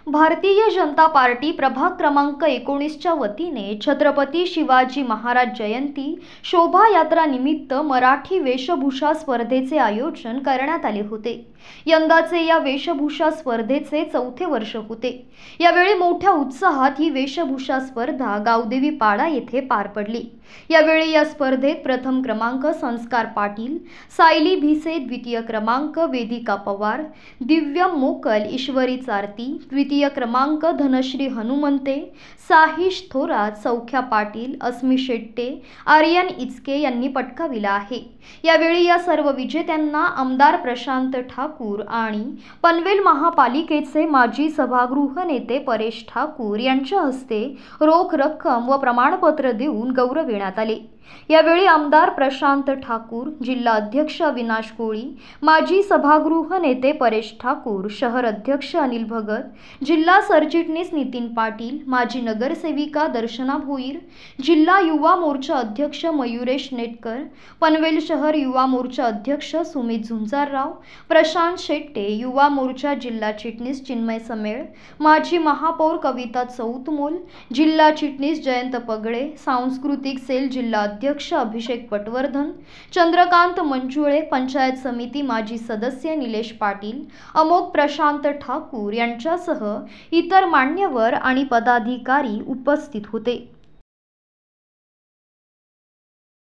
Bharatiya Janata party प्रभाग क्रमांक 19च्या वतीने छत्रपती शिवाजी महाराज जयंती शोभायात्रा निमित्त मराठी वेशभूषा स्पर्धेचे आयोजन करण्यात आले होते। यंदाचे या वेशभूषा स्पर्धेचे 4थे वर्ष होते। यावेळी मोठ्या उत्साहात ही वेशभूषा स्पर्धा गावदेवी पाडा येथे पार पडली। यावेळी या स्पर्धेत प्रथम क्रमांक संस्कार पाटील, सायली भिसे, द्वितीय क्रमांक वेदिका पवार, दिव्य मोकल, ईश्वरी चारती, द्वितीय क्रमांक धनश्री हनुमंते, साहिश थोरात, सौख्या पाटील, अस्मी शेट्टे, आर्यन इचके यांनी पटकाविला आहे। यावेळी या सर्व विजेत्यांना आमदार प्रशांत ठाकूर आणि पनवेल महापालिकेचे माजी सभागृह नेते परेश ठाकूर यांच्या हस्ते रोख रक्कम व प्रमाणपत्र देऊन गौरविण्यात आले। यावेळी आमदार प्रशांत ठाकूर, जिल्हा अध्यक्ष अविनाश कोळी, माजी सभागृह नेते परेश ठाकूर, शहर अध्यक्ष अनिल भगत, जिल्हा सरचिटणीस नितीन पाटील, माजी नगरसेविका दर्शना भोईर, जिल्हा युवा मोर्चा अध्यक्ष मयुरेश नेटकर, पनवेल शहर युवा मोर्चा अध्यक्ष सुमित झुंजारराव, प्रशांत शेट्टे, युवा मोर्चा जिल्हा चिटणीस चिन्मय समेळ, माजी महापौर कविता चौतमोल, जिल्हा चिटणीस जयंत पगळे, सांस्कृतिक सेल जिल्हा अध्यक्ष अभिषेक पटवर्धन, चंद्रकांत मंजुळे, पंचायत समिती माजी सदस्य निलेश पाटील, अमोक प्रशांत ठाकूर यांच्यासह इतर मान्यवर आणि पदाधिकारी उपस्थित होते।